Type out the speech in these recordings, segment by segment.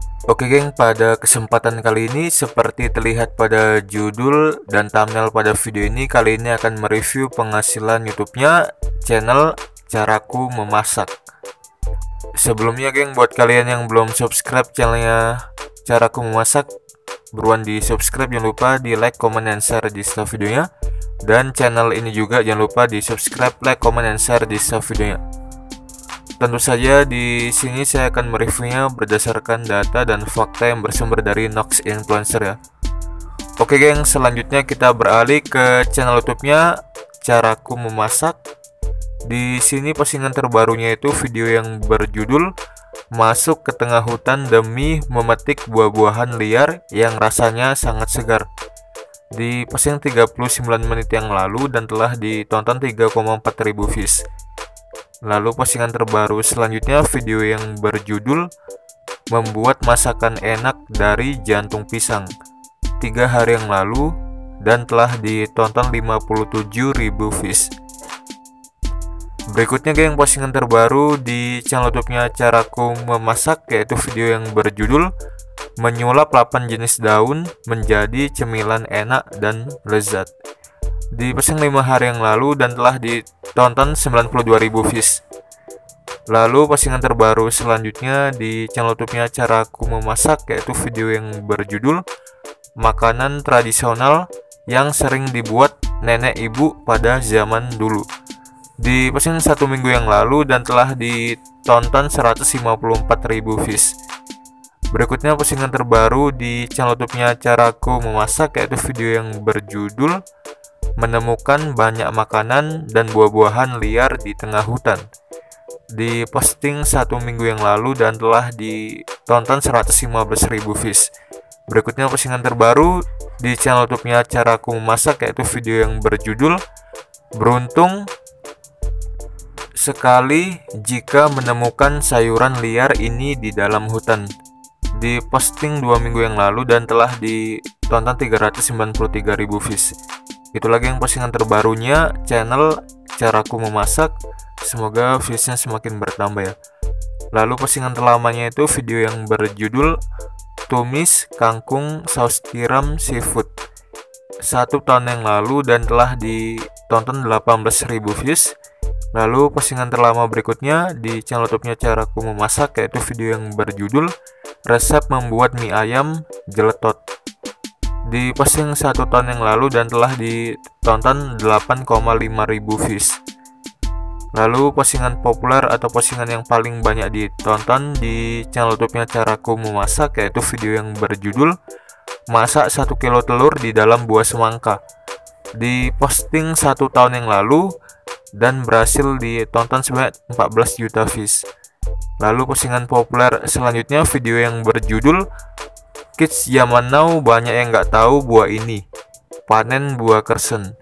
Oke geng, pada kesempatan kali ini seperti terlihat pada judul dan thumbnail pada video ini, kali ini akan mereview penghasilan YouTube-nya channel Caraku Memasak. Sebelumnya geng, buat kalian yang belum subscribe channelnya Caraku Memasak, buruan di subscribe, jangan lupa di like, comment, dan share di setelah videonya. Dan channel ini juga jangan lupa di subscribe, like, comment, dan share di setelah videonya. Tentu saja di sini saya akan mereviewnya berdasarkan data dan fakta yang bersumber dari Nox Influencer ya. Oke geng, selanjutnya kita beralih ke channel YouTube-nya Caraku Memasak. Di sini postingan terbarunya itu video yang berjudul Masuk ke Tengah Hutan Demi Memetik Buah-buahan Liar yang Rasanya Sangat Segar. Di posting 39 menit yang lalu dan telah ditonton 3,4 ribu views. Lalu postingan terbaru selanjutnya video yang berjudul Membuat Masakan Enak dari Jantung Pisang 3 hari yang lalu dan telah ditonton 57.000 views. Berikutnya geng, postingan terbaru di channel YouTube-nya Caraku Memasak, yaitu video yang berjudul Menyulap 8 jenis daun menjadi cemilan enak dan lezat. Di posting 5 hari yang lalu dan telah ditonton 92.000 views. Lalu postingan terbaru selanjutnya di channel YouTube-nya Caraku Memasak, yaitu video yang berjudul Makanan Tradisional yang Sering Dibuat Nenek Ibu Pada Zaman Dulu. Di posting 1 minggu yang lalu dan telah ditonton 154.000 views. Berikutnya postingan terbaru di channel YouTube-nya Caraku Memasak, yaitu video yang berjudul Menemukan Banyak Makanan dan Buah-buahan Liar di Tengah Hutan. Di posting 1 minggu yang lalu dan telah ditonton 115.000 views. Berikutnya postingan terbaru di channel YouTube-nya Caraku Memasak, yaitu video yang berjudul Beruntung Sekali Jika Menemukan Sayuran Liar Ini di Dalam Hutan. Di posting 2 minggu yang lalu dan telah ditonton 393.000 views. Itu lagi yang postingan terbarunya channel Caraku Memasak. Semoga viewsnya semakin bertambah ya. Lalu postingan terlamanya itu video yang berjudul Tumis Kangkung Saus Tiram Seafood 1 tahun yang lalu dan telah ditonton 18.000 views. Lalu postingan terlama berikutnya di channel YouTube-nya Caraku Memasak, yaitu video yang berjudul Resep Membuat Mie Ayam Jeletot. Di posting 1 tahun yang lalu dan telah ditonton 8,5 ribu views. Lalu postingan populer atau postingan yang paling banyak ditonton di channel YouTube-nya Caraku Memasak, yaitu video yang berjudul Masak 1 kilo telur di dalam buah semangka. Di posting 1 tahun yang lalu dan berhasil ditonton sebanyak 14 juta views. Lalu postingan populer selanjutnya video yang berjudul Kids Zaman Now Banyak Yang Nggak Tahu Buah Ini, Panen Buah Kersen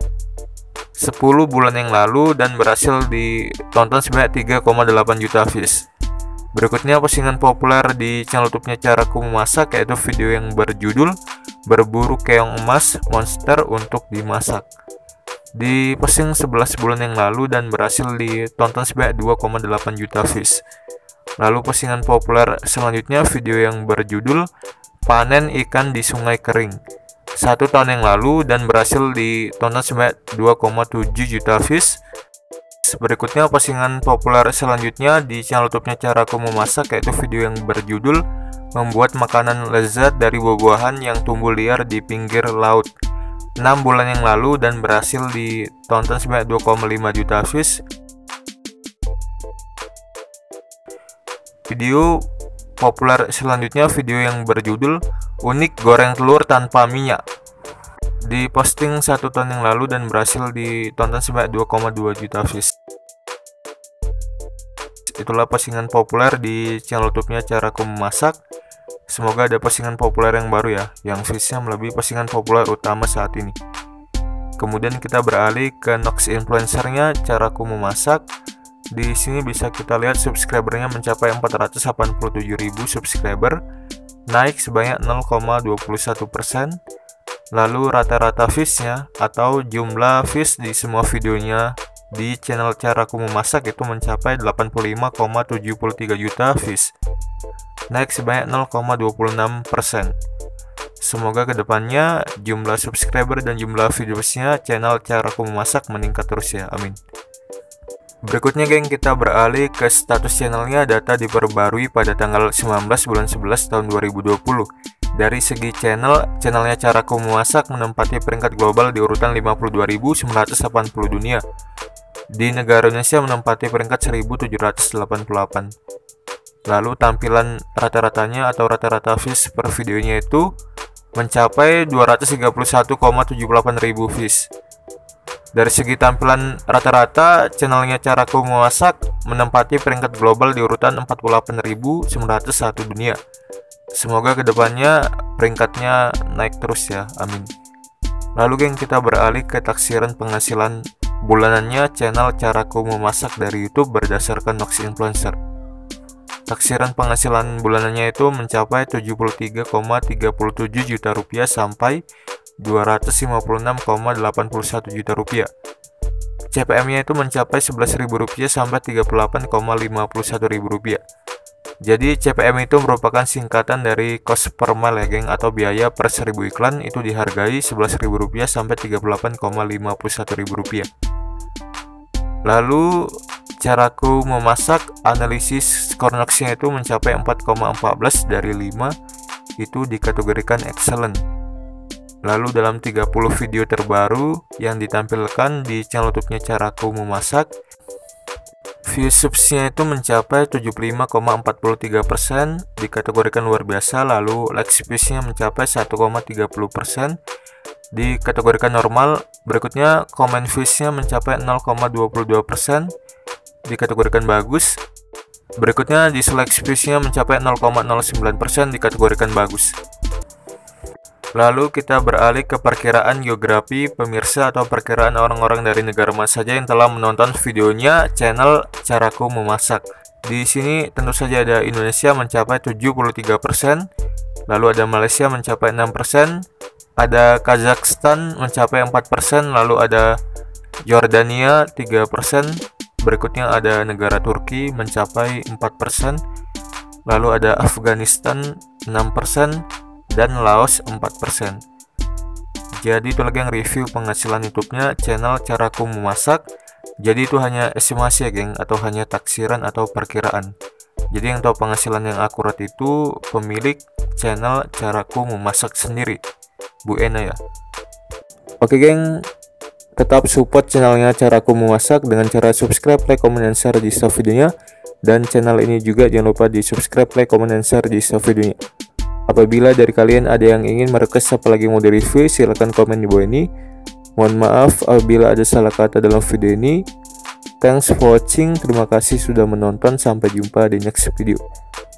10 bulan yang lalu dan berhasil ditonton sebanyak 3,8 juta views. Berikutnya postingan populer di channel YouTube-nya Caraku Memasak, yaitu video yang berjudul Berburu Keong Emas Monster Untuk Dimasak. Di posting 11 bulan yang lalu dan berhasil ditonton sebanyak 2,8 juta views. Lalu postingan populer selanjutnya video yang berjudul Panen Ikan di Sungai Kering 1 tahun yang lalu dan berhasil ditonton sebanyak 2,7 juta views. Berikutnya postingan populer selanjutnya di channel YouTube-nya Caraku Memasak, yaitu video yang berjudul Membuat Makanan Lezat dari Buah-buahan yang Tumbuh Liar di Pinggir Laut 6 bulan yang lalu dan berhasil ditonton sebanyak 2,5 juta views. Video populer selanjutnya video yang berjudul Unik Goreng Telur Tanpa Minyak. Di posting 1 tahun yang lalu dan berhasil ditonton sebanyak 2,2 juta views. Itulah postingan populer di channel YouTube-nya Caraku Memasak. Semoga ada postingan populer yang baru ya, yang viewsnya melebihi postingan populer utama saat ini. Kemudian kita beralih ke Nox Influencer-nya Caraku Memasak. Di sini bisa kita lihat subscribernya mencapai 487.000 subscriber, naik sebanyak 0,21%. Lalu rata-rata viewsnya atau jumlah views di semua videonya di channel Caraku Memasak itu mencapai 85,73 juta views. naik sebanyak 0,26%. Semoga kedepannya jumlah subscriber dan jumlah viewersnya channel Caraku Memasak meningkat terus ya, amin. Berikutnya geng, kita beralih ke status channelnya. Data diperbarui pada tanggal 19 bulan 11 tahun 2020. Dari segi channelnya Caraku Memasak menempati peringkat global di urutan 52.980 dunia. Di negara Indonesia menempati peringkat 1788. Lalu tampilan rata-ratanya atau rata-rata views per videonya itu mencapai 231,78 ribu views. Dari segi tampilan rata-rata, channelnya Caraku Memasak menempati peringkat global di urutan 48.901 dunia. Semoga kedepannya peringkatnya naik terus ya, amin. Lalu geng, kita beralih ke taksiran penghasilan bulanannya channel Caraku Memasak dari YouTube berdasarkan Nox Influencer. Taksiran penghasilan bulanannya itu mencapai 73,37 juta rupiah sampai 256,81 juta rupiah. CPM-nya itu mencapai 11.000 rupiah sampai 38,51 ribu rupiah. Jadi CPM itu merupakan singkatan dari cost per mile ya geng, atau biaya per 1000 iklan itu dihargai 11.000 rupiah sampai 38,51 ribu rupiah. Lalu Caraku Memasak analisis skor Nox-nya itu mencapai 4,14 dari 5, itu dikategorikan excellent. Lalu dalam 30 video terbaru yang ditampilkan di channel YouTube-nya Caraku Memasak, view subs-nya itu mencapai 75,43%, dikategorikan luar biasa. Lalu like views-nya mencapai 1,30%, dikategorikan normal. Berikutnya comment views-nya mencapai 0,22%, dikategorikan bagus. Berikutnya dislike views-nya mencapai 0,09%, dikategorikan bagus. Lalu kita beralih ke perkiraan geografi pemirsa atau perkiraan orang-orang dari negara mana saja yang telah menonton videonya channel Caraku Memasak. Di sini tentu saja ada Indonesia mencapai 73%, lalu ada Malaysia mencapai 6%, ada Kazakhstan mencapai 4%, lalu ada Yordania 3%, berikutnya ada negara Turki mencapai 4%, lalu ada Afghanistan 6%, dan Laos 4%. Jadi itu lagi yang review penghasilan YouTube-nya channel Caraku Memasak. Jadi itu hanya estimasi ya geng, atau hanya taksiran atau perkiraan. Jadi yang tahu penghasilan yang akurat itu pemilik channel Caraku Memasak sendiri, Bu Ena ya. Oke geng, tetap support channelnya Caraku Memasak dengan cara subscribe, like, comment, dan share di share videonya. Dan channel ini juga jangan lupa di subscribe, like, comment, dan share di share videonya. Apabila dari kalian ada yang ingin merequest apalagi mau di-review, silahkan komen di bawah ini. Mohon maaf apabila ada salah kata dalam video ini. Thanks for watching, terima kasih sudah menonton, sampai jumpa di next video.